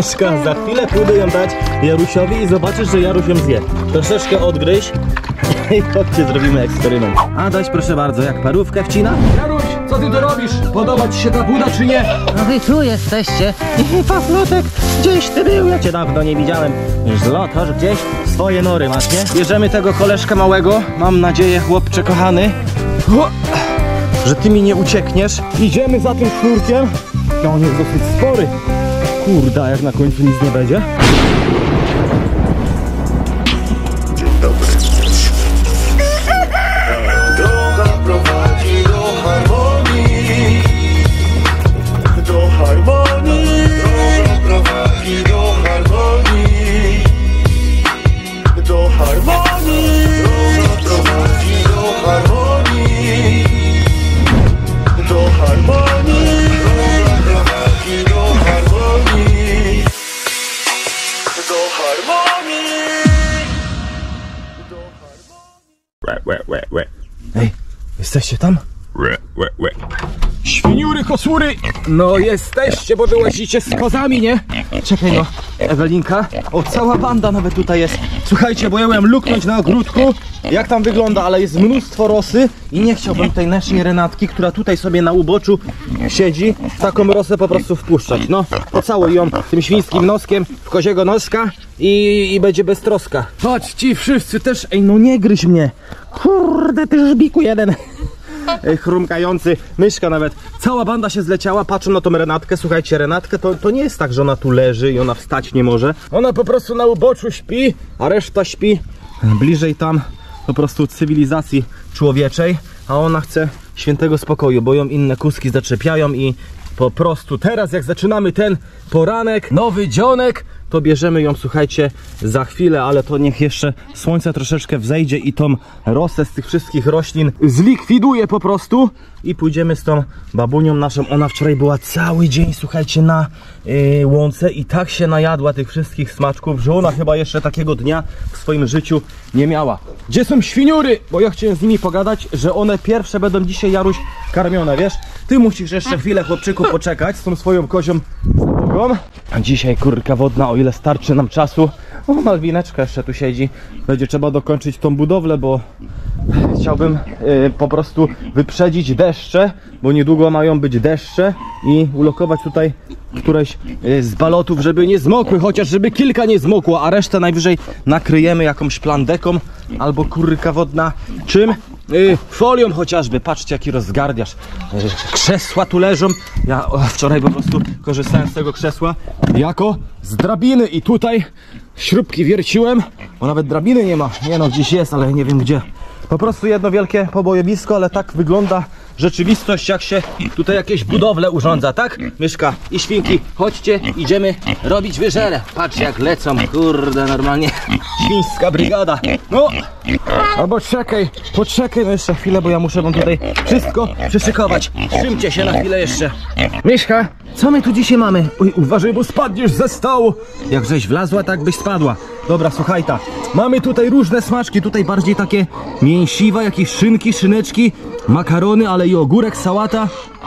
Myszka, za chwilę pójdę ją dać Jarusiowi i zobaczysz, że Jaruś ją zje. Troszeczkę odgryź i chodźcie, zrobimy eksperyment. Adaś, proszę bardzo, jak parówkę wcina. Jaruś, co ty to robisz? Podoba ci się ta buda, czy nie? No wy tu jesteście. Paflutek, gdzieś ty był? Ja cię dawno nie widziałem. Zlotoż gdzieś swoje nory masz, nie? Bierzemy tego koleżkę małego. Mam nadzieję, chłopcze kochany, że ty mi nie uciekniesz. Idziemy za tym sznurkiem. No on jest dosyć spory. Kurda, jak na końcu nic nie będzie. Dzień dobry. Droga prowadzi do harmonii. Do harmonii. Droga prowadzi do harmonii. Do harmonii. Droga prowadzi do harmonii. Do harmonii. Droga prowadzi do harmonii. Do harmonii. Ej, jesteście tam? Świniury, kosury! No jesteście, bo wy łazicie z kozami, nie? Czekaj no, Ewelinka. O, cała banda nawet tutaj jest. Słuchajcie, bo ja miałem luknąć na ogródku. Jak tam wygląda, ale jest mnóstwo rosy i nie chciałbym tej naszej Renatki, która tutaj sobie na uboczu siedzi, taką rosę po prostu wpuszczać. No, pocałuj ją tym świńskim noskiem w koziego noska i będzie beztroska. Chodź, ci wszyscy też. Ej, no nie gryź mnie. Kurde, ty żbiku jeden. Chrumkający, myszka nawet. Cała banda się zleciała, patrzą na tą Renatkę. Słuchajcie, Renatkę to nie jest tak, że ona tu leży i ona wstać nie może. Ona po prostu na uboczu śpi, a reszta śpi bliżej tam po prostu cywilizacji człowieczej, a ona chce świętego spokoju, bo ją inne kuski zaczepiają i po prostu teraz jak zaczynamy ten poranek, nowy dzionek, to bierzemy ją, słuchajcie, za chwilę, ale to niech jeszcze słońce troszeczkę wzejdzie i tą rosę z tych wszystkich roślin zlikwiduje po prostu i pójdziemy z tą babunią naszą. Ona wczoraj była cały dzień, słuchajcie, na łące i tak się najadła tych wszystkich smaczków, że ona chyba jeszcze takiego dnia w swoim życiu nie miała. Gdzie są świniury? Bo ja chciałem z nimi pogadać, że one pierwsze będą dzisiaj, Jaruś, karmione, wiesz? Ty musisz jeszcze chwilę, chłopczyku, poczekać z tą swoją kozią zapogą. A dzisiaj kurka wodna, o ile starczy nam czasu. O, Malwineczka jeszcze tu siedzi. Będzie trzeba dokończyć tą budowlę, bo chciałbym po prostu wyprzedzić deszcze, bo niedługo mają być deszcze i ulokować tutaj któreś z balotów, żeby nie zmokły, chociaż żeby kilka nie zmokło, a resztę najwyżej nakryjemy jakąś plandeką albo kurka wodna czym? Folią chociażby. Patrzcie, jaki rozgardiasz. Krzesła tu leżą. Ja wczoraj po prostu korzystałem z tego krzesła jako z drabiny i tutaj śrubki wierciłem, bo nawet drabiny nie ma. Nie no, gdzieś jest, ale nie wiem gdzie. Po prostu jedno wielkie pobojowisko, ale tak wygląda rzeczywistość, jak się tutaj jakieś budowle urządza, tak? Myszka i świnki, chodźcie, idziemy robić wyżerę. Patrz jak lecą, kurde, normalnie świńska brygada. No, albo poczekaj no jeszcze chwilę, bo ja muszę wam tutaj wszystko przyszykować. Trzymcie się na chwilę jeszcze. Myszka, co my tu dzisiaj mamy? Oj, uważaj, bo spadniesz ze stołu. Jak żeś wlazła, tak byś spadła. Dobra, słuchaj ta. Mamy tutaj różne smaczki, tutaj bardziej takie mięsiwa, jakieś szynki, szyneczki, makarony, ale i ogórek, sałata.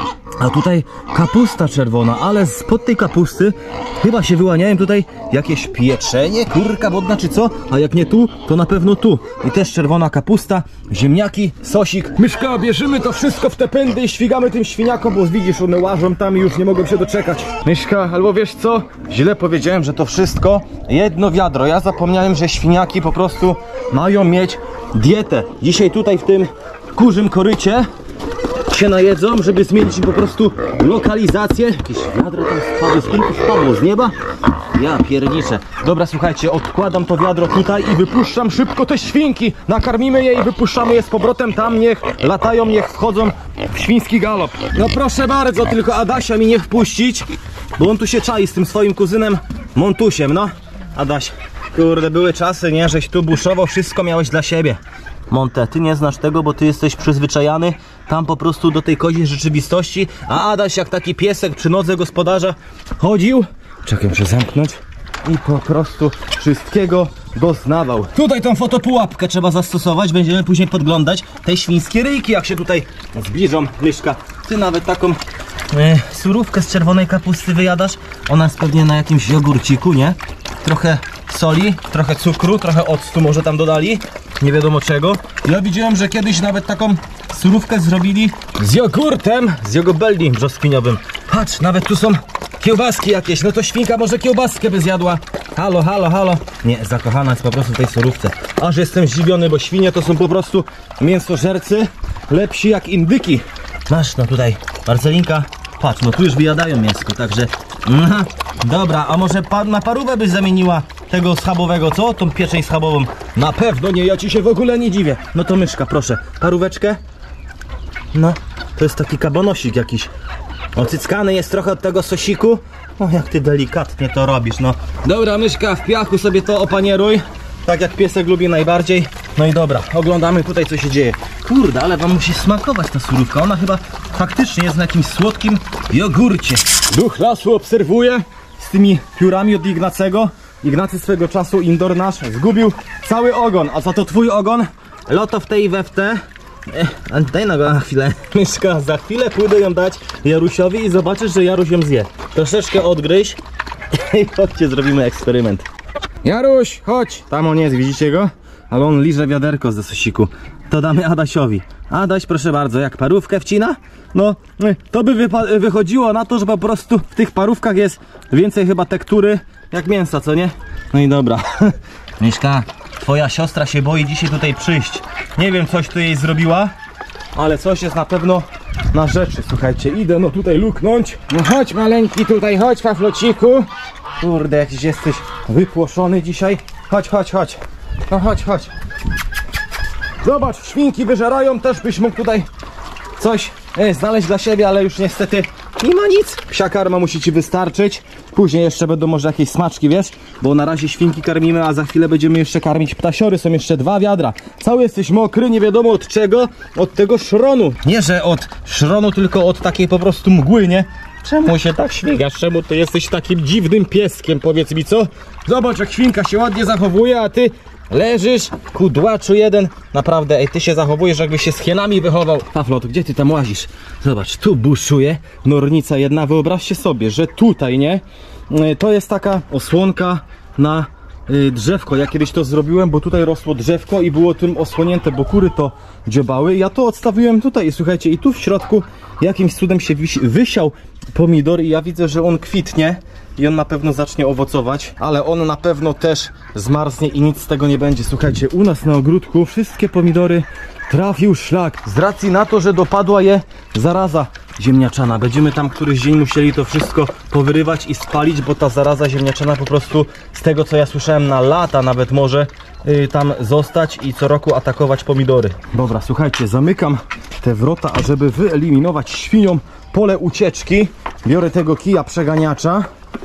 A tutaj kapusta czerwona, ale spod tej kapusty chyba się wyłaniają tutaj jakieś pieczenie, kurka wodna czy co? A jak nie tu, to na pewno tu. I też czerwona kapusta, ziemniaki, sosik. Myszka, bierzemy to wszystko w te pędy i świgamy tym świniakom, bo widzisz, one łażą tam i już nie mogą się doczekać. Myszka, albo wiesz co? Źle powiedziałem, że to wszystko jedno wiadro. Ja zapomniałem, że świniaki po prostu mają mieć dietę. Dzisiaj tutaj w tym kurzym korycie się najedzą, żeby zmienić im po prostu lokalizację. Jakieś wiadro tam spadło, z kilku spadło z nieba. Ja pierniczę. Dobra, słuchajcie, odkładam to wiadro tutaj i wypuszczam szybko te świnki. Nakarmimy je i wypuszczamy je z powrotem tam, niech latają, niech wchodzą w świński galop. No proszę bardzo, tylko Adasia mi nie wpuścić, bo on tu się czai z tym swoim kuzynem Montusiem, no. Adaś, kurde, były czasy, nie, żeś tu buszował, wszystko miałeś dla siebie. Monte, ty nie znasz tego, bo ty jesteś przyzwyczajany tam po prostu do tej koziej rzeczywistości, a Adaś jak taki piesek przy nodze gospodarza chodził, czekaj, muszę zamknąć, i po prostu wszystkiego doznawał. Tutaj tą fotopułapkę trzeba zastosować, będziemy później podglądać te świńskie ryjki, jak się tutaj zbliżą. Myszka, ty nawet taką surówkę z czerwonej kapusty wyjadasz. Ona jest pewnie na jakimś jogurciku, nie? Trochę soli, trochę cukru, trochę octu może tam dodali. Nie wiadomo czego. Ja widziałem, że kiedyś nawet taką surówkę zrobili z jogurtem, z jogobelli brzoskwiniowym. Patrz, nawet tu są kiełbaski jakieś. No to świnka może kiełbaskę by zjadła. Halo, halo, halo. Nie, zakochana jest po prostu w tej surówce. Aż jestem zdziwiony, bo świnie to są po prostu mięsożercy lepsi jak indyki. Masz, no tutaj Marcelinka. Patrz, no tu już wyjadają mięsko, także... Dobra, a może na parówę byś zamieniła tego schabowego, co? Tą pieczeń schabową. Na pewno nie, ja ci się w ogóle nie dziwię. No to myszka, proszę. Paróweczkę? No, to jest taki kabanosik jakiś. Ocyckany jest trochę od tego sosiku. O, jak ty delikatnie to robisz, no. Dobra, myszka, w piachu sobie to opanieruj. Tak jak piesek lubi najbardziej. No i dobra, oglądamy tutaj, co się dzieje. Kurde, ale wam musi smakować ta surówka. Ona chyba faktycznie jest na jakimś słodkim jogurcie. Duch lasu obserwuje z tymi piórami od Ignacego. Ignacy swego czasu indoor nasz zgubił cały ogon, a za to twój ogon. Loto w tej i we w te. Daj no go na chwilę. Myszka, za chwilę pójdę ją dać Jarusiowi i zobaczysz, że Jaruś ją zje. Troszeczkę odgryź i chodźcie, zrobimy eksperyment. Jaruś, chodź. Tam on jest, widzicie go? Ale on liże wiaderko ze sosiku. To damy Adasiowi. Adaś, proszę bardzo, jak parówkę wcina? No, to by wychodziło na to, że po prostu w tych parówkach jest więcej chyba tektury jak mięsa, co nie? No i dobra. Mieszka, twoja siostra się boi dzisiaj tutaj przyjść. Nie wiem, coś tu jej zrobiła, ale coś jest na pewno na rzeczy. Słuchajcie, idę no tutaj luknąć. No chodź maleńki tutaj, chodź Faflociku. Kurde, jakiś jesteś wypłoszony dzisiaj. Chodź, chodź, chodź. No chodź, chodź. Zobacz, świnki wyżerają, też byś mógł tutaj Coś znaleźć dla siebie, ale już niestety nie ma nic. Psia karma musi ci wystarczyć. Później jeszcze będą może jakieś smaczki, wiesz? Bo na razie świnki karmimy, a za chwilę będziemy jeszcze karmić ptasiory. Są jeszcze 2 wiadra. Cały jesteś mokry, nie wiadomo od czego. Od tego szronu. Nie, że od szronu, tylko od takiej po prostu mgły, nie? Czemu się tak śmigasz? Czemu ty jesteś takim dziwnym pieskiem? Powiedz mi, co? Zobacz, jak świnka się ładnie zachowuje, a ty Leżysz, kudłaczu jeden. Naprawdę, ty się zachowujesz, jakbyś się z hienami wychował. Paflot, gdzie ty tam łazisz? Zobacz, tu buszuje nornica jedna. Wyobraźcie sobie, że tutaj, nie? To jest taka osłonka na drzewko. Ja kiedyś to zrobiłem, bo tutaj rosło drzewko i było tym osłonięte, bo kury to dziobały. Ja to odstawiłem tutaj i słuchajcie, i tu w środku jakimś cudem się wysiał pomidor i ja widzę, że on kwitnie. I on na pewno zacznie owocować, ale on na pewno też zmarznie i nic z tego nie będzie. Słuchajcie, u nas na ogródku wszystkie pomidory trafił szlak. Z racji na to, że dopadła je zaraza ziemniaczana. Będziemy tam któryś dzień musieli to wszystko powyrywać i spalić, bo ta zaraza ziemniaczana po prostu, z tego co ja słyszałem, na lata nawet może tam zostać i co roku atakować pomidory. Dobra, słuchajcie, zamykam te wrota, ażeby wyeliminować świniom pole ucieczki. Biorę tego kija przeganiacza.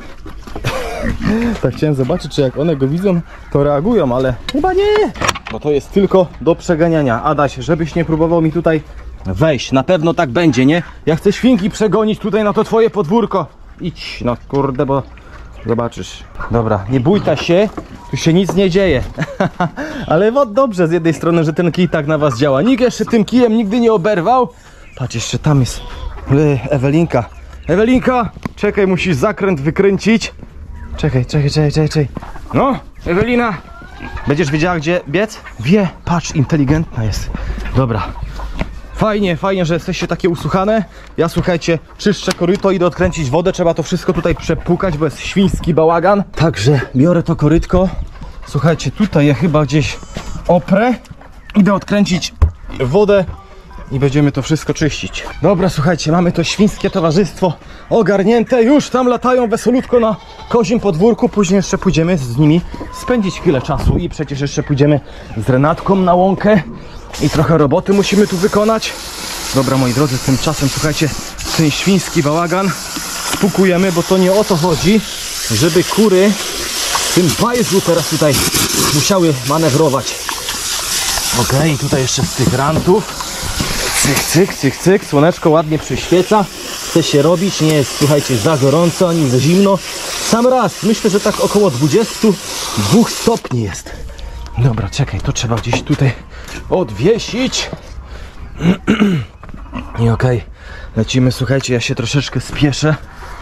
Tak chciałem zobaczyć, czy jak one go widzą, to reagują, ale chyba nie. Bo to jest tylko do przeganiania. Adaś, żebyś nie próbował mi tutaj wejść. Na pewno tak będzie, nie? Ja chcę świnki przegonić tutaj na to twoje podwórko. Idź, no kurde, bo zobaczysz. Dobra, nie bójta się, tu się nic nie dzieje. Ale dobrze z jednej strony, że ten kij tak na was działa. Nikt jeszcze tym kijem nigdy nie oberwał. Patrz, jeszcze tam jest Ewelinka. Ewelinka, czekaj, musisz zakręt wykręcić. Czekaj. No, Ewelina, będziesz wiedziała, gdzie biec? Wie, patrz, inteligentna jest. Dobra. Fajnie, że jesteście takie usłuchane. Ja, słuchajcie, czyszczę koryto, idę odkręcić wodę. Trzeba to wszystko tutaj przepłukać, bo jest świński bałagan. Także biorę to korytko. Słuchajcie, tutaj je chyba gdzieś oprę. Idę odkręcić wodę i będziemy to wszystko czyścić. Dobra, słuchajcie, mamy to świńskie towarzystwo ogarnięte. Już tam latają wesolutko na kozim podwórku. Później jeszcze pójdziemy z nimi spędzić chwilę czasu i przecież jeszcze pójdziemy z Renatką na łąkę i trochę roboty musimy tu wykonać. Dobra, moi drodzy, tymczasem, słuchajcie, ten świński bałagan spukujemy, bo to nie o to chodzi, żeby kury w tym bajżu teraz tutaj musiały manewrować. Okej, tutaj jeszcze z tych rantów. Cyk, słoneczko ładnie przyświeca. Chce się robić, nie jest, słuchajcie, za gorąco, ani za zimno. Sam raz, myślę, że tak około 22 stopni jest. Dobra, czekaj, to trzeba gdzieś tutaj odwiesić. I okej, Lecimy, słuchajcie, ja się troszeczkę spieszę.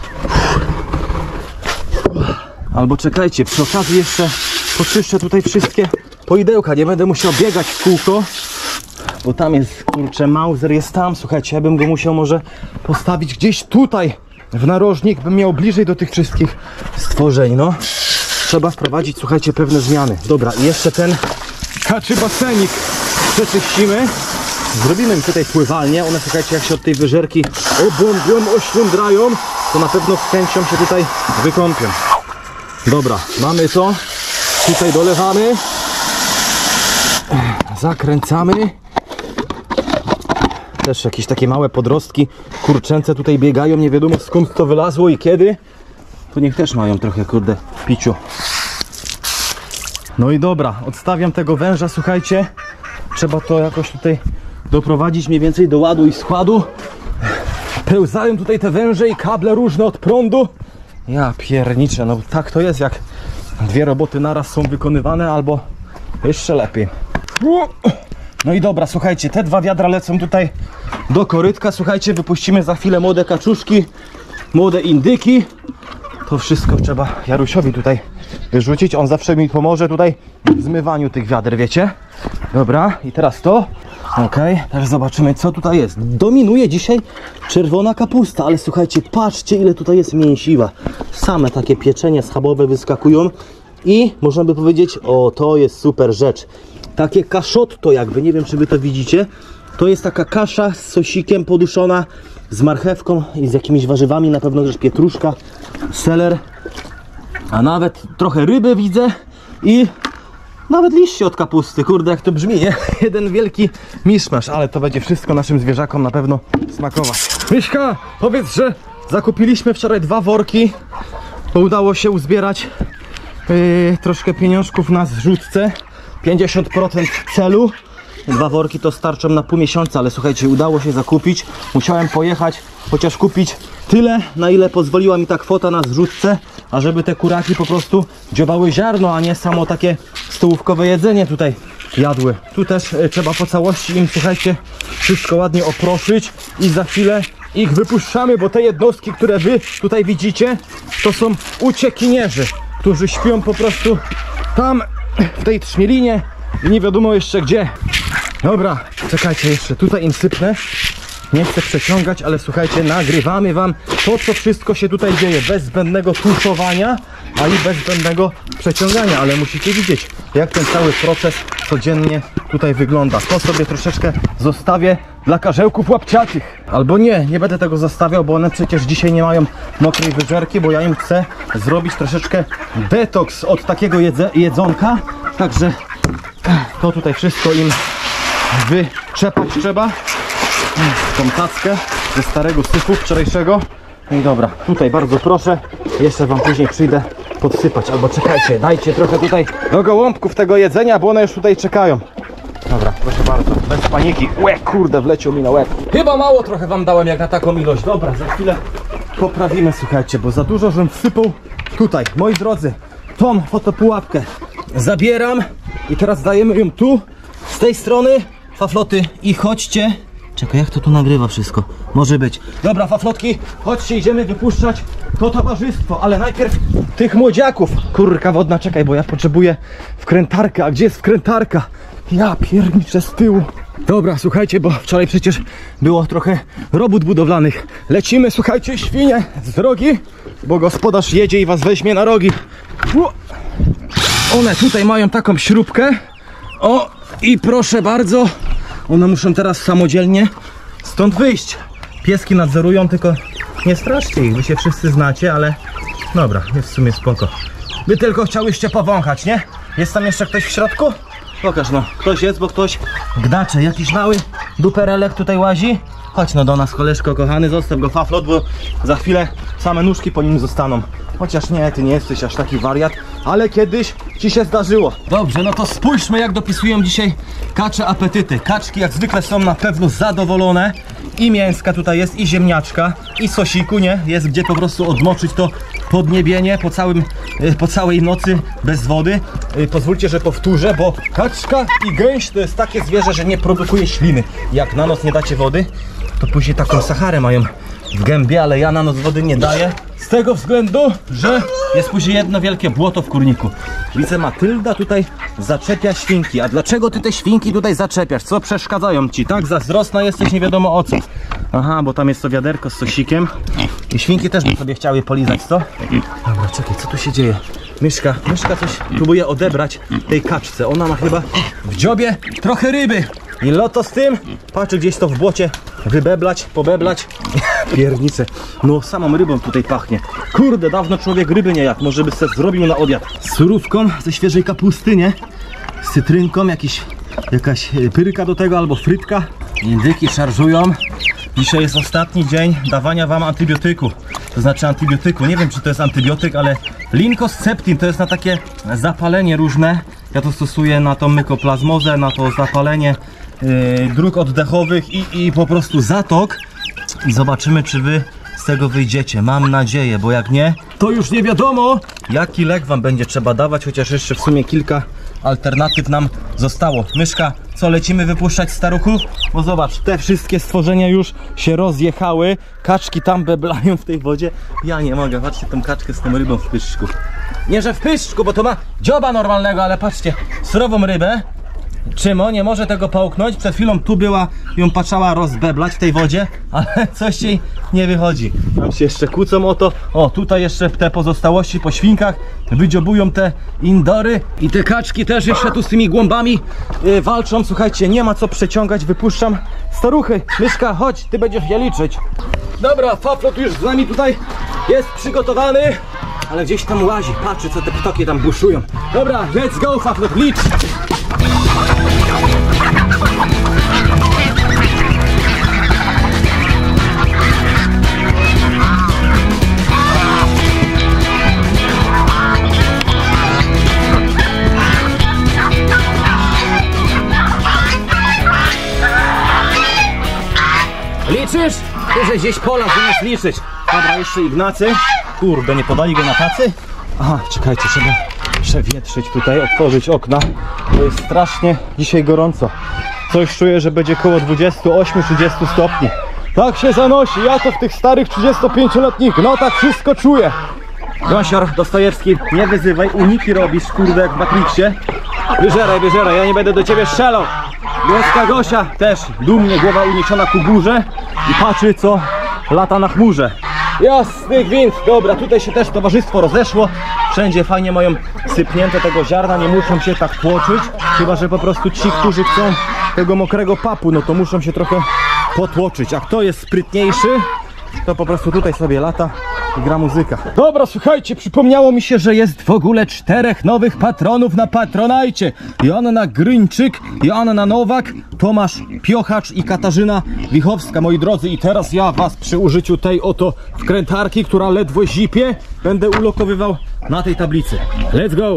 Albo czekajcie, przy okazji jeszcze poczyszczę tutaj wszystkie poidełka. Nie będę musiał biegać w kółko, bo tam jest, kurczę, Mauser jest tam. Słuchajcie, ja bym go musiał może postawić gdzieś tutaj w narożnik, bym miał bliżej do tych wszystkich stworzeń, no. Trzeba wprowadzić, słuchajcie, pewne zmiany. Dobra, i jeszcze ten kaczy basenik przeczyścimy. Zrobimy im tutaj pływalnię. One, słuchajcie, jak się od tej wyżerki obłąbią, oślądrają, to na pewno z chęcią się tutaj wykąpią. Dobra, mamy to. Tutaj dolewamy. Zakręcamy. Też jakieś takie małe podrostki kurczęce tutaj biegają. Nie wiadomo skąd to wylazło i kiedy. To niech też mają trochę, kurde, piciu. No i dobra, odstawiam tego węża, słuchajcie. Trzeba to jakoś tutaj doprowadzić mniej więcej do ładu i składu. Pełzają tutaj te węże i kable różne od prądu. Ja pierniczę, no tak to jest, jak dwie roboty naraz są wykonywane, albo jeszcze lepiej. No i dobra, słuchajcie, te dwa wiadra lecą tutaj do korytka. Słuchajcie, wypuścimy za chwilę młode kaczuszki, młode indyki. To wszystko trzeba Jarusiowi tutaj wyrzucić. On zawsze mi pomoże tutaj w zmywaniu tych wiader, wiecie? Dobra, i teraz to. Okej, teraz zobaczymy, co tutaj jest. Dominuje dzisiaj czerwona kapusta, ale słuchajcie, patrzcie, ile tutaj jest mięsiwa. Same takie pieczenie schabowe wyskakują i można by powiedzieć, o, to jest super rzecz. Takie kaszotto jakby, nie wiem, czy wy to widzicie. To jest taka kasza z sosikiem poduszona, z marchewką i z jakimiś warzywami, na pewno też pietruszka, seler, a nawet trochę ryby widzę i nawet liście od kapusty. Kurde, jak to brzmi, nie? Jeden wielki miszmasz, ale to będzie wszystko naszym zwierzakom na pewno smakować. Miśka, powiedz, że zakupiliśmy wczoraj 2 worki, bo udało się uzbierać troszkę pieniążków na zrzutce, 50% celu. 2 worki to starczą na pół miesiąca, ale słuchajcie, udało się zakupić. Musiałem pojechać, chociaż kupić tyle, na ile pozwoliła mi ta kwota na zrzutce, a żeby te kuraki po prostu dziobały ziarno, a nie samo takie stołówkowe jedzenie tutaj jadły. Tu też trzeba po całości im, słuchajcie, wszystko ładnie oproszyć i za chwilę ich wypuszczamy, bo te jednostki, które wy tutaj widzicie, to są uciekinierzy, którzy śpią po prostu tam w tej trzmielinie i nie wiadomo jeszcze gdzie. Dobra, czekajcie jeszcze, tutaj im sypnę. Nie chcę przeciągać, ale słuchajcie, nagrywamy wam to, co wszystko się tutaj dzieje, bez zbędnego tuszowania, a i bez zbędnego przeciągania, ale musicie widzieć, jak ten cały proces codziennie tutaj wygląda. To sobie troszeczkę zostawię dla karzełków łapciatych. Albo nie będę tego zostawiał, bo one przecież dzisiaj nie mają mokrej wyżerki, bo ja im chcę zrobić troszeczkę detoks od takiego jedzonka. Także to tutaj wszystko im wyczepać trzeba. Tą tackę ze starego syfu wczorajszego. No i dobra, tutaj bardzo proszę, jeszcze wam później przyjdę podsypać, albo czekajcie, dajcie trochę tutaj do gołąbków tego jedzenia, bo one już tutaj czekają. Dobra, proszę bardzo, bez paniki. Kurde, wleciał mi na łeb. Chyba mało trochę wam dałem jak na taką ilość. Dobra, za chwilę poprawimy, słuchajcie, bo za dużo żem wsypał tutaj. Moi drodzy, tą fotopułapkę zabieram i teraz dajemy ją tu, z tej strony. Fafloty, i chodźcie. Czekaj, jak to tu nagrywa wszystko? Może być. Dobra, faflotki, chodźcie, idziemy wypuszczać to towarzystwo, ale najpierw tych młodziaków. Kurka wodna, czekaj, bo ja potrzebuję wkrętarkę. A gdzie jest wkrętarka? Ja pierniczę z tyłu. Dobra, słuchajcie, bo wczoraj przecież było trochę robót budowlanych. Lecimy, słuchajcie, świnie z drogi, bo gospodarz jedzie i was weźmie na rogi. One tutaj mają taką śrubkę. O, i proszę bardzo, one muszą teraz samodzielnie stąd wyjść. Pieski nadzorują, tylko nie straszcie ich, wy się wszyscy znacie, ale dobra, jest w sumie spoko. Wy tylko chciałyście powąchać, nie? Jest tam jeszcze ktoś w środku? Pokaż no, ktoś jest, bo ktoś gdacze, jakiś mały duperelek tutaj łazi. Chodź no do nas, koleżko kochany, zostaw go, faflot, bo za chwilę same nóżki po nim zostaną. Chociaż nie, ty nie jesteś aż taki wariat, ale kiedyś ci się zdarzyło. Dobrze, no to spójrzmy, jak dopisują dzisiaj kacze apetyty. Kaczki jak zwykle są na pewno zadowolone. I mięska tutaj jest, i ziemniaczka, i sosiku, nie? Jest gdzie po prostu odmoczyć to podniebienie po całej nocy bez wody. Pozwólcie, że powtórzę, bo kaczka i gęś to jest takie zwierzę, że nie produkuje śliny. Jak na noc nie dacie wody, to później taką Saharę mają w gębie, ale ja na noc wody nie daję. Z tego względu, że jest później jedno wielkie błoto w kurniku. Widzę, Matylda tutaj zaczepia świnki. A dlaczego ty te świnki tutaj zaczepiasz? Co przeszkadzają ci? Tak zazdrosna jesteś, nie wiadomo o co. Aha, bo tam jest to wiaderko z sosikiem. I świnki też by sobie chciały polizać, co? Dobra, czekaj, co tu się dzieje? Myszka coś próbuje odebrać tej kaczce. Ona ma chyba w dziobie trochę ryby. I loto z tym, patrzy gdzieś to w błocie wybeblać, pobeblać. Piernice, no samą rybą tutaj pachnie. Kurde, dawno człowiek ryby nie jadł, może by sobie zrobił na obiad. Z surówką ze świeżej kapusty, nie? Z cytrynką, jakaś pyrka do tego albo frytka. Indyki szarżują. Dzisiaj jest ostatni dzień dawania wam antybiotyku. To znaczy antybiotyku, nie wiem czy to jest antybiotyk, ale Linkosceptin to jest na takie zapalenie różne. Ja to stosuję na tą mykoplazmozę, na to zapalenie dróg oddechowych i po prostu zatok. I zobaczymy, czy wy z tego wyjdziecie. Mam nadzieję, bo jak nie, to już nie wiadomo, jaki lek wam będzie trzeba dawać, chociaż jeszcze w sumie kilka alternatyw nam zostało. Myszka, co, lecimy wypuszczać staruchów? Bo zobacz, te wszystkie stworzenia już się rozjechały. Kaczki tam beblają w tej wodzie. Ja nie mogę, patrzcie tą kaczkę z tą rybą w pyszczku. Nie, że w pyszczku, bo to ma dzioba normalnego, ale patrzcie, surową rybę. Czymo nie może tego połknąć. Przed chwilą tu była, ją patrzała rozbeblać w tej wodzie, ale coś jej nie wychodzi. Tam się jeszcze kłócą o to. O, tutaj jeszcze te pozostałości po świnkach wydziobują te indory. I te kaczki też jeszcze tu z tymi głąbami walczą. Słuchajcie, nie ma co przeciągać. Wypuszczam staruchy. Myszka, chodź, ty będziesz je liczyć. Dobra, Faflot już z nami tutaj jest przygotowany, ale gdzieś tam łazi. Patrzy, co te ptoki tam buszują. Dobra, let's go, Faflot, licz! Liczysz? Ty, że gdzieś pola zamiast liczyć. Dobra, jeszcze Ignacy. Kurde, nie podali go na tacy? Aha, czekajcie, trzeba przewietrzyć tutaj, otworzyć okna. To jest strasznie dzisiaj gorąco. Coś czuję, że będzie koło 28-30 stopni. Tak się zanosi, ja to w tych starych 35-letnich notach wszystko czuję. Gąsior Dostojewski, nie wyzywaj, uniki robisz, kurde, jak w Matrixie. Wyżeraj, ja nie będę do ciebie strzelał. Głoska Gosia też dumnie, głowa uniesiona ku górze i patrzy, co lata na chmurze. Jasny gwint. Dobra, tutaj się też towarzystwo rozeszło. Wszędzie fajnie mają sypnięte tego ziarna, nie muszą się tak tłoczyć. Chyba że po prostu ci, którzy chcą tego mokrego papu, no to muszą się trochę potłoczyć. A kto jest sprytniejszy, to po prostu tutaj sobie lata i gra muzyka. Dobra, słuchajcie, przypomniało mi się, że jest w ogóle 4 nowych patronów na Patronajcie. Joanna Gryńczyk, Joanna Nowak, Tomasz Piochacz i Katarzyna Wichowska, moi drodzy. I teraz ja was przy użyciu tej oto wkrętarki, która ledwo zipie, będę ulokowywał na tej tablicy. Let's go!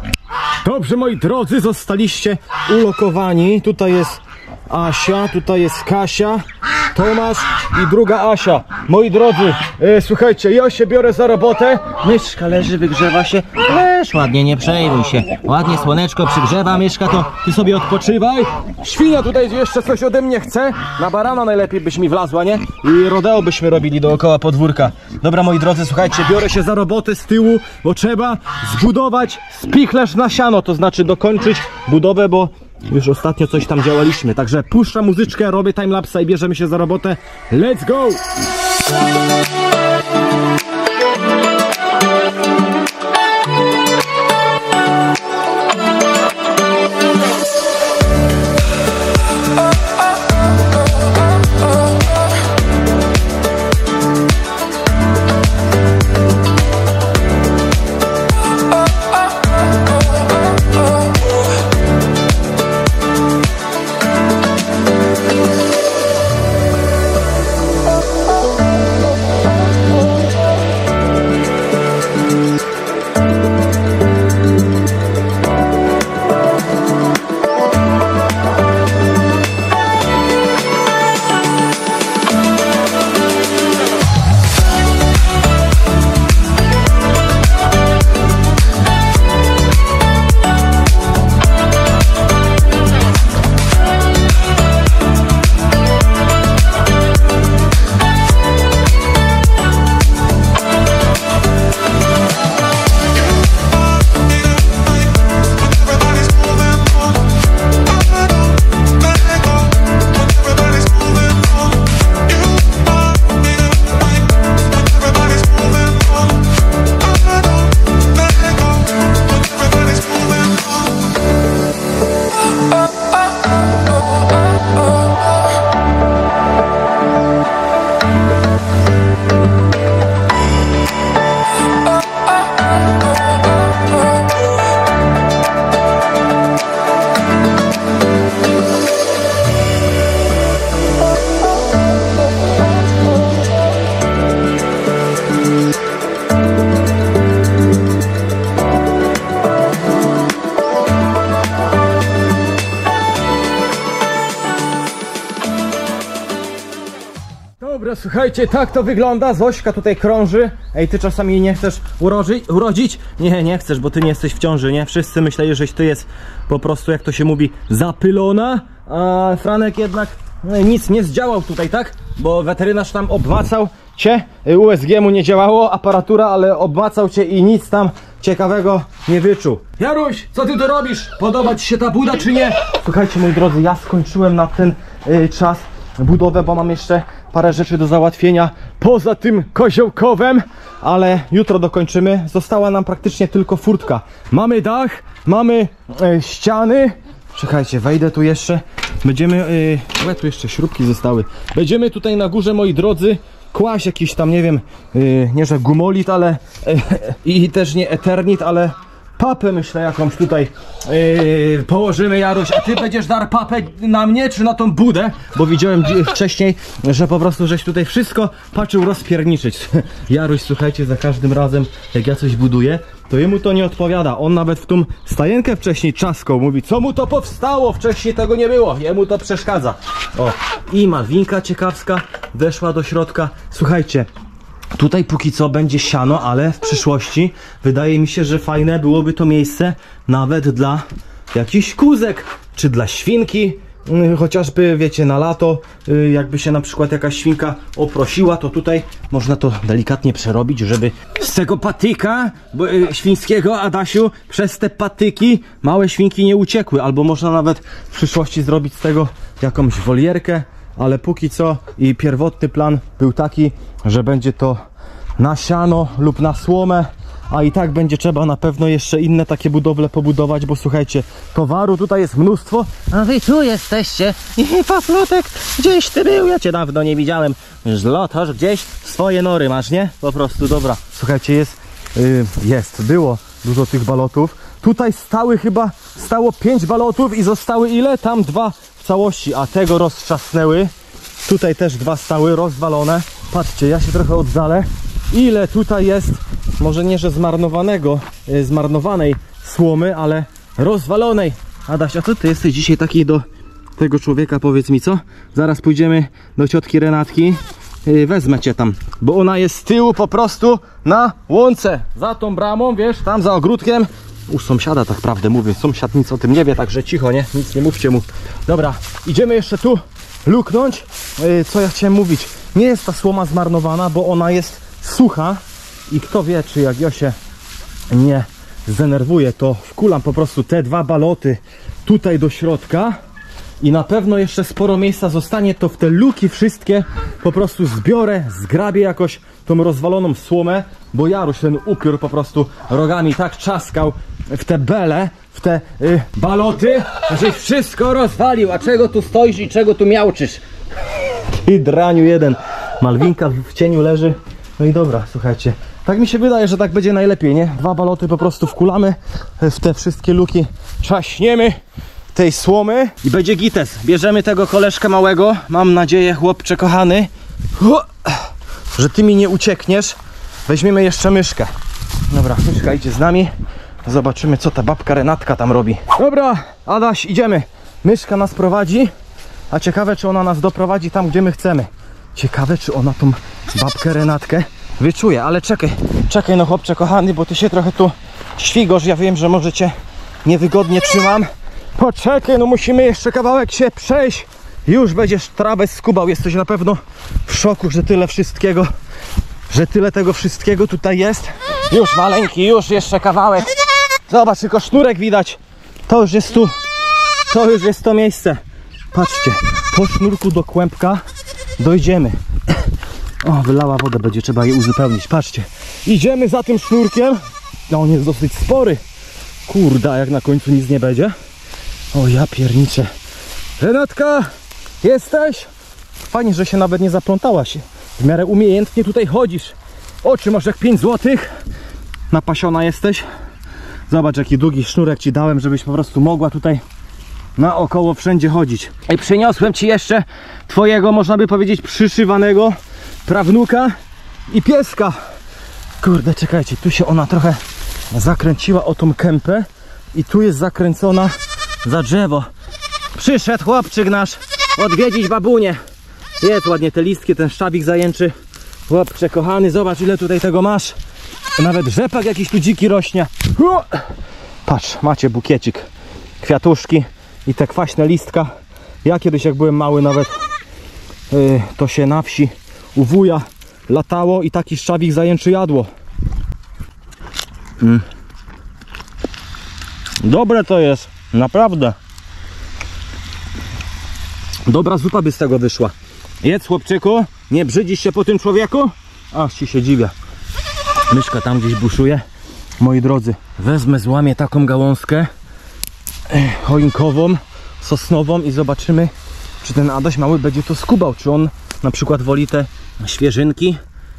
Dobrze, moi drodzy, zostaliście ulokowani. Tutaj jest Asia, tutaj jest Kasia, Tomasz i druga Asia. Moi drodzy, słuchajcie, ja się biorę za robotę. Myszka leży, wygrzewa się. Leż ładnie, nie przejmuj się. Ładnie słoneczko przygrzewa, Myszka, to ty sobie odpoczywaj. Świnia tutaj jeszcze coś ode mnie chce. Na barana najlepiej byś mi wlazła, nie? I rodeo byśmy robili dookoła podwórka. Dobra, moi drodzy, słuchajcie, biorę się za robotę z tyłu, bo trzeba zbudować spichlerz na siano, to znaczy dokończyć budowę, bo już ostatnio coś tam działaliśmy. Także puszczam muzyczkę, robię timelapsa i bierzemy się za robotę. Let's go! Dobra, słuchajcie, tak to wygląda. Zośka tutaj krąży. Ej, ty czasami nie chcesz urodzić? Nie, nie chcesz, bo ty nie jesteś w ciąży, nie? Wszyscy myśleli, że ty jest po prostu, jak to się mówi, zapylona. A Franek jednak nic nie zdziałał tutaj, tak? Bo weterynarz tam obmacał cię. USG mu nie działało, aparatura, ale obmacał cię i nic tam ciekawego nie wyczuł. Jaruś, co ty tu robisz? Podoba ci się ta buda, czy nie? Słuchajcie, moi drodzy, ja skończyłem na ten czas budowę, bo mam jeszcze parę rzeczy do załatwienia poza tym koziołkowem, ale jutro dokończymy. Została nam praktycznie tylko furtka. Mamy dach, mamy ściany. Czekajcie, wejdę tu jeszcze. Będziemy, ale tu jeszcze śrubki zostały. Będziemy tutaj na górze, moi drodzy, kłaść jakiś tam, nie wiem, nie że gumolit, ale i też nie eternit, ale papę myślę jakąś tutaj położymy, Jaruś, a ty będziesz dar papę na mnie czy na tą budę? Bo widziałem wcześniej, że po prostu żeś tutaj wszystko patrzył rozpierniczyć. Jaruś, słuchajcie, za każdym razem jak ja coś buduję, to jemu to nie odpowiada. On nawet w tą stajenkę wcześniej czaskał, mówi, co mu to powstało, wcześniej tego nie było, jemu to przeszkadza. O, i malwinka ciekawska weszła do środka. Słuchajcie, tutaj póki co będzie siano, ale w przyszłości wydaje mi się, że fajne byłoby to miejsce nawet dla jakichś kózek, czy dla świnki, chociażby, wiecie, na lato, jakby się na przykład jakaś świnka oprosiła, to tutaj można to delikatnie przerobić, żeby z tego patyka świńskiego, Adasiu, przez te patyki małe świnki nie uciekły, albo można nawet w przyszłości zrobić z tego jakąś wolierkę. Ale póki co i pierwotny plan był taki, że będzie to na siano lub na słomę, a i tak będzie trzeba na pewno jeszcze inne takie budowle pobudować, bo słuchajcie, towaru tutaj jest mnóstwo. A wy tu jesteście i Paflutek, gdzieś ty był, ja cię dawno nie widziałem. Zlotoż gdzieś swoje nory masz, nie? Po prostu, dobra. Słuchajcie, było dużo tych balotów. Tutaj stało 5 balotów i zostały ile? Tam 2 w całości, a tego roztrzasnęły. Tutaj też 2 stały rozwalone. Patrzcie, ja się trochę oddalę. Ile tutaj jest, może nie, że zmarnowanej słomy, ale rozwalonej. Adaś, a co ty jesteś dzisiaj taki do tego człowieka, powiedz mi, co? Zaraz pójdziemy do ciotki Renatki. Wezmę cię tam, bo ona jest z tyłu po prostu na łące. Za tą bramą, wiesz, tam za ogródkiem. U sąsiada tak prawdę mówię, sąsiad nic o tym nie wie, także cicho, nie? Nic nie mówcie mu. Dobra, idziemy jeszcze tu luknąć. Co ja chciałem mówić? Nie jest ta słoma zmarnowana, bo ona jest sucha i kto wie, czy jak ja się nie zdenerwuję, to wkulam po prostu te 2 baloty tutaj do środka i na pewno jeszcze sporo miejsca zostanie, to w te luki wszystkie po prostu zbiorę, zgrabię jakoś tą rozwaloną słomę, bo Jaruś ten upiór po prostu rogami tak czaskał w te bele, w te baloty, żeś wszystko rozwalił. A czego tu stoisz i czego tu miałczysz? Ty draniu jeden. Malwinka w cieniu leży. No i dobra, słuchajcie, tak mi się wydaje, że tak będzie najlepiej, nie? 2 baloty po prostu wkulamy w te wszystkie luki, czaśniemy tej słomy i będzie gites. Bierzemy tego koleżkę małego, mam nadzieję, chłopcze kochany, że ty mi nie uciekniesz. Weźmiemy jeszcze myszkę. Dobra, myszka idzie z nami. Zobaczymy, co ta babka Renatka tam robi. Dobra, Adaś, idziemy. Myszka nas prowadzi, a ciekawe, czy ona nas doprowadzi tam, gdzie my chcemy. Ciekawe, czy ona tą babkę Renatkę wyczuje, ale czekaj no chłopcze kochany, bo ty się trochę tu świgosz, ja wiem, że może cię niewygodnie trzymam. Poczekaj, no musimy jeszcze kawałek się przejść. Już będziesz trawę skubał, jesteś na pewno w szoku, że tyle tego wszystkiego tutaj jest. Już maleńki, już jeszcze kawałek. Zobacz, tylko sznurek widać. To już jest to miejsce. Patrzcie, po sznurku do kłębka dojdziemy. O, wylała wodę, będzie trzeba je uzupełnić. Patrzcie, idziemy za tym sznurkiem. No, on jest dosyć spory. Kurda, jak na końcu nic nie będzie, O ja pierniczę. Renatka, jesteś? Fajnie, że się nawet nie zaplątałaś. W miarę umiejętnie tutaj chodzisz. Oczy masz jak 5 złotych. Napasiona jesteś. Zobacz, jaki długi sznurek ci dałem, żebyś po prostu mogła tutaj naokoło wszędzie chodzić. I przyniosłem ci jeszcze twojego, można by powiedzieć, przyszywanego prawnuka i pieska. Kurde, czekajcie, tu się ona trochę zakręciła o tą kępę i tu jest zakręcona za drzewo. Przyszedł chłopczyk nasz odwiedzić babunię. Jest ładnie te listki, ten szczawik zajęczy. Chłopcze kochany, zobacz ile tutaj tego masz. Nawet rzepak jakiś tu dziki rośnie. Patrz, macie bukiecik. Kwiatuszki i te kwaśne listka. Ja kiedyś jak byłem mały nawet to się na wsi u wuja latało i taki szczawik zajęczy jadło. Dobre to jest, naprawdę. Dobra zupa by z tego wyszła. Jedz, chłopczyku, nie brzydzisz się po tym człowieku? Aż ci się dziwię. Myszka tam gdzieś buszuje. Moi drodzy, wezmę, złamię taką gałązkę choinkową, sosnową i zobaczymy, czy ten Adaś mały będzie to skubał, czy on na przykład woli te świeżynki,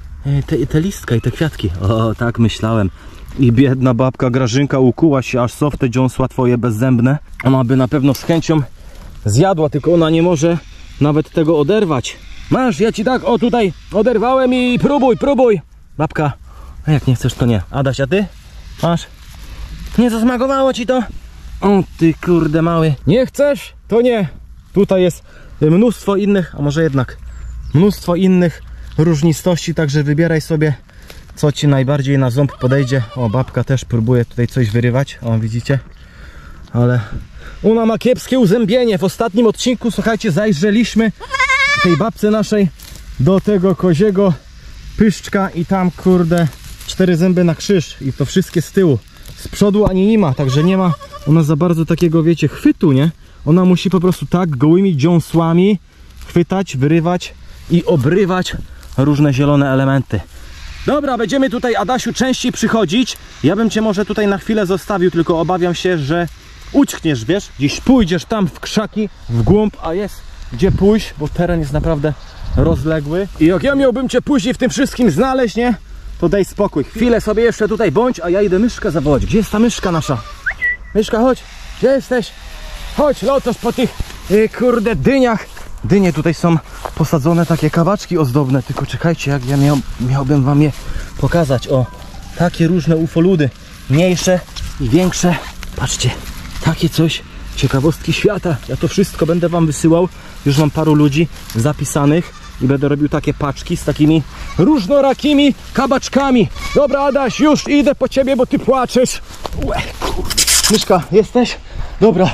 te listka i te kwiatki. O, tak myślałem. I biedna babka Grażynka ukuła się, aż są w te dziąsła twoje bezzębne. Ona by na pewno z chęcią zjadła, tylko ona nie może nawet tego oderwać. Masz, ja ci tak, o tutaj oderwałem i próbuj, próbuj. Babka, a jak nie chcesz, to nie. Adaś, a ty? Masz? Nie zasmakowało ci to? O ty kurde mały. Nie chcesz? To nie. Tutaj jest mnóstwo innych, a może jednak mnóstwo innych różnistości, także wybieraj sobie, co ci najbardziej na ząb podejdzie. O, babka też próbuje tutaj coś wyrywać. O, widzicie? Ale ona ma kiepskie uzębienie. W ostatnim odcinku, słuchajcie, zajrzeliśmy tej babce naszej do tego koziego pyszczka i tam, kurde, 4 zęby na krzyż i to wszystkie z tyłu. Z przodu ani nie ma, także nie ma ona za bardzo takiego, wiecie, chwytu, nie? Ona musi po prostu tak gołymi dziąsłami chwytać, wyrywać i obrywać różne zielone elementy. Dobra, będziemy tutaj, Adasiu, częściej przychodzić. Ja bym cię może tutaj na chwilę zostawił, tylko obawiam się, że uciekniesz, wiesz? Gdzieś pójdziesz tam w krzaki, w głąb, a jest gdzie pójść, bo teren jest naprawdę rozległy. I jak ja miałbym cię później w tym wszystkim znaleźć, nie? To daj spokój. Chwilę sobie jeszcze tutaj bądź, a ja idę myszkę zawołać. Gdzie jest ta myszka nasza? Myszka, chodź. Gdzie jesteś? Chodź, lotos po tych kurde dyniach. Dynie tutaj są posadzone, takie kawaczki ozdobne. Tylko czekajcie, jak ja miałbym wam je pokazać. O, takie różne ufoludy. Mniejsze i większe. Patrzcie, takie coś. Ciekawostki świata. Ja to wszystko będę wam wysyłał. Już mam paru ludzi zapisanych i będę robił takie paczki z takimi różnorakimi kabaczkami. Dobra, Adaś, już idę po ciebie, bo ty płaczesz. Łe, kurde. Myszka, jesteś? Dobra.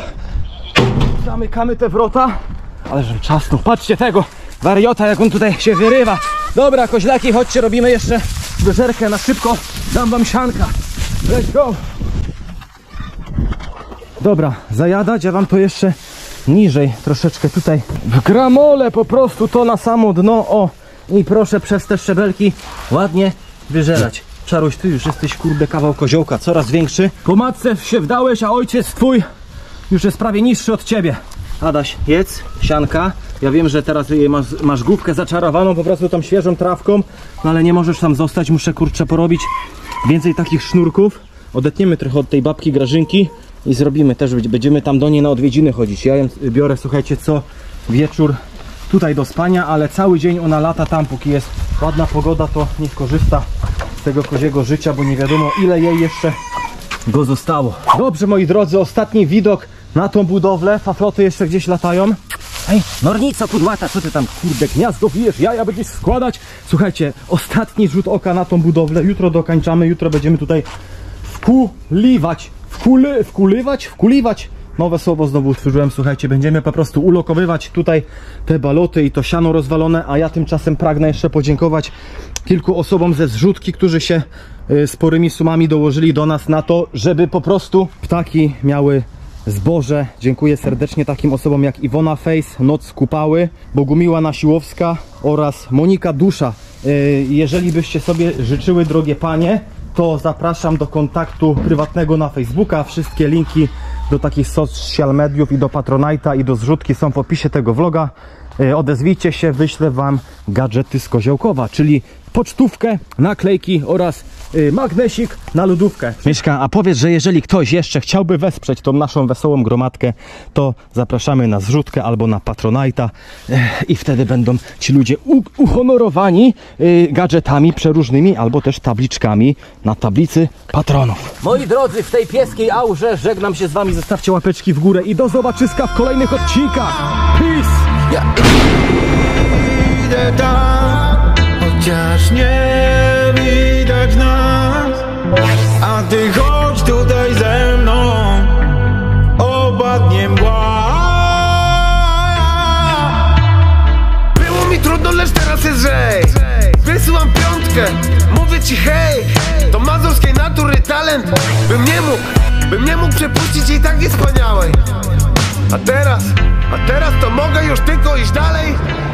Zamykamy te wrota. Ale żem czasnął. Patrzcie tego wariota, jak on tutaj się wyrywa. Dobra, koźlaki, chodźcie, robimy jeszcze wyżerkę na szybko. Dam wam sianka. Let's go. Dobra, zajadać, ja wam to jeszcze niżej troszeczkę tutaj w gramole po prostu to na samo dno. O, i proszę przez te szczebelki ładnie wyżerać. Czaruś, ty już jesteś, kurde, kawał koziołka, coraz większy. Po matce się wdałeś, a ojciec twój już jest prawie niższy od ciebie. Adaś, jedz, sianka. Ja wiem, że teraz masz główkę zaczarowaną po prostu tą świeżą trawką, no ale nie możesz tam zostać, muszę, kurczę, porobić więcej takich sznurków. Odetniemy trochę od tej babki Grażynki i zrobimy też, będziemy tam do niej na odwiedziny chodzić. Ja ją biorę, słuchajcie, co wieczór tutaj do spania, ale cały dzień ona lata tam, póki jest ładna pogoda, to niech korzysta z tego koziego życia, bo nie wiadomo, ile jej jeszcze go zostało. Dobrze, moi drodzy, ostatni widok na tą budowlę. Fafloty jeszcze gdzieś latają. Ej, nornica kudłata, co ty tam, kurde, gniazdo bijesz, jaja będziesz składać. Słuchajcie, ostatni rzut oka na tą budowlę. Jutro dokończamy, jutro będziemy tutaj wkuliwać. Nowe słowo znowu utworzyłem, słuchajcie, będziemy po prostu ulokowywać tutaj te baloty i to siano rozwalone, a ja tymczasem pragnę jeszcze podziękować kilku osobom ze zrzutki, którzy się sporymi sumami dołożyli do nas na to, żeby po prostu ptaki miały zboże. Dziękuję serdecznie takim osobom jak Iwona Face, Noc Kupały, Bogumiła Nasiłowska oraz Monika Dusza. Jeżeli byście sobie życzyły, drogie panie, to zapraszam do kontaktu prywatnego na Facebooka. Wszystkie linki do takich social mediów i do Patronite'a i do zrzutki są w opisie tego vloga. Odezwijcie się, wyślę wam gadżety z Koziołkowa, czyli pocztówkę, naklejki oraz magnesik na lodówkę. Mieszka, a powiedz, że jeżeli ktoś jeszcze chciałby wesprzeć tą naszą wesołą gromadkę, to zapraszamy na zrzutkę albo na Patronite'a i wtedy będą ci ludzie uhonorowani gadżetami przeróżnymi albo też tabliczkami na tablicy patronów. Moi drodzy, w tej pieskiej aurze żegnam się z wami, zostawcie łapeczki w górę i do zobaczyska w kolejnych odcinkach. Peace! Idę tam, chociaż nie widać nas, a ty chodź tutaj ze mną, opadnie mgła. Było mi trudno, lecz teraz jest lżej. Wysyłam piątkę, mówię ci hej, to mazurskiej natury talent. Bym nie mógł przepuścić jej tak niespaniałej. A teraz to mogę już tylko iść dalej.